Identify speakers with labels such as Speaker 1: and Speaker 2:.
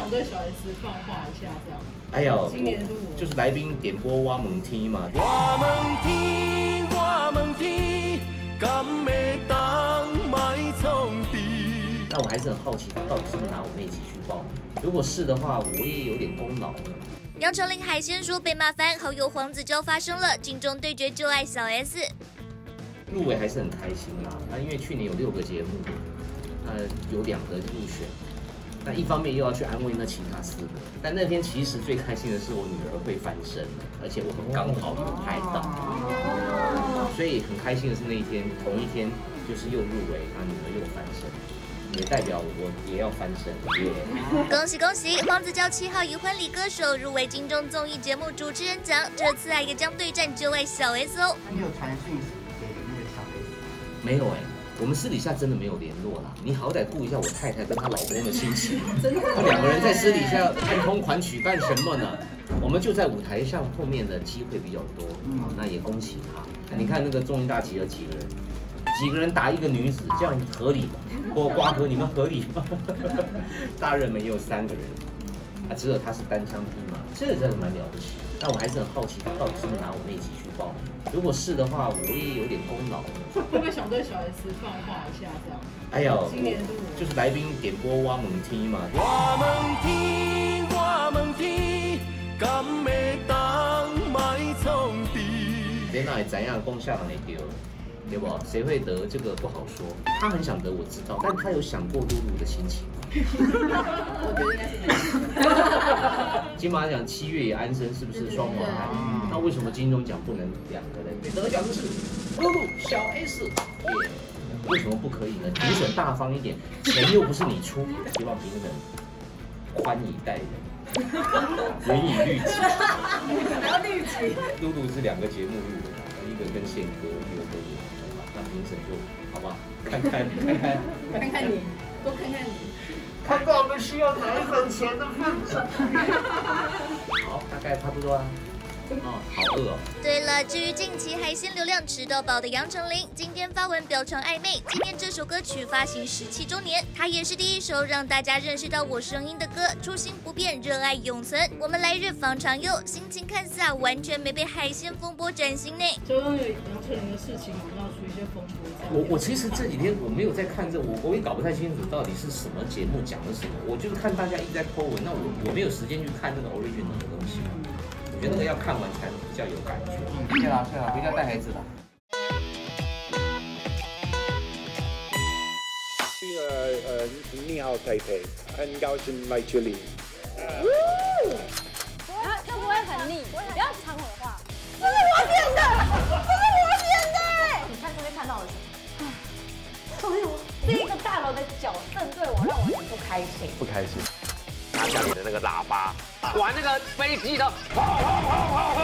Speaker 1: 想对小 S 放话一下，这样。
Speaker 2: 哎呦，
Speaker 1: 今年
Speaker 2: 就是来宾点播挖门梯嘛。
Speaker 3: 我问天，敢会当卖创治？
Speaker 2: 那我还是很好奇，他到底是不是拿我那集去报名？如果是的话，我也有点功劳呢。
Speaker 4: 杨丞琳海鲜说被骂翻，好友黄子佼发声了，金钟对决就爱小 S。
Speaker 2: 入围还是很开心啦。那因为去年有6个节目，有2个入选。那一方面又要去安慰那其他4个，但那天其实最开心的是我女儿会翻身了，而且我们刚好有拍到，所以很开心的是那一天同一天就是又入围，她女儿又翻身，也代表我也要翻身。
Speaker 4: 恭喜恭喜！黄子佼7号以婚礼歌手入围金钟综艺节目主持人奖，这次也将对战就爱小 S 哦。
Speaker 5: 你有传讯息给那个小 S？
Speaker 2: 没有哎。我们私底下真的没有联络啦，你好歹顾一下我太太跟她老公的心情。
Speaker 1: 真的，
Speaker 2: 他2个人在私底下暗通款曲干什么呢？我们就在舞台上碰面的机会比较多，那也恭喜他。你看那个综艺大集有几个人？几个人打一个女子，这样合理吗？瓜哥，你们合理吗？大热门也有3个人，只有他是单枪匹马，这个真的蛮了不起。但我还是很好奇，他到底是不是拿我那集去报名？如果是的话，我也有点功劳。
Speaker 1: 会不会想对小 S 放话一下，这样？
Speaker 2: 哎呦，
Speaker 1: 今年
Speaker 2: 就是来宾点播挖门梯嘛。
Speaker 3: 我问天，敢会当卖创治？
Speaker 2: 你哪会怎样攻下人会丢？对不？谁会得这个不好说。他很想得，我知道，但他有想过露露的心情吗？
Speaker 1: 我觉得应该是没有。
Speaker 2: 金马奖7月也安生，是不是双黄海？那为什么金钟奖不能2个人？得奖就是露露、小 S，为什么不可以呢？评审大方一点，钱又不是你出，希望评审宽以待人，严以律己。
Speaker 1: 还要律己。
Speaker 2: 露露是2个节目入围，一个跟宪哥，一个跟我。那评审就好不好？看看你，
Speaker 1: 多看看你。
Speaker 2: 看到我们需要奶粉钱的份子。好，大概差不多啊。好饿哦。
Speaker 4: 对了，至于近期海鲜流量吃到饱的杨丞琳，今天发文表彰暧昧，纪念这首歌曲发行17周年。她也是第一首让大家认识到我声音的歌，初心不变，热爱永存。我们来日方长佑，心情看似完全没被海鲜风波占心呢。
Speaker 1: 就因为杨丞琳的事情，闹出一些风波。
Speaker 2: 我其实这几天我没有在看这，我也搞不太清楚到底是什么节目讲了什么。我就是看大家一直在 po 文，那我没有时间去看那个 original 的东西。我觉得那个要看完才比较有感觉。
Speaker 5: 对啦，回家带孩子啦。
Speaker 6: 你好，佩佩，很高兴来这里。
Speaker 7: 这不会很腻？不要抢我的话。这是我点的，你看这边看到了什么？这一个大楼的角正对我，让我很不开心。
Speaker 6: 不开心。
Speaker 8: 他家里的那个喇叭，玩那个飞机的，轰轰轰轰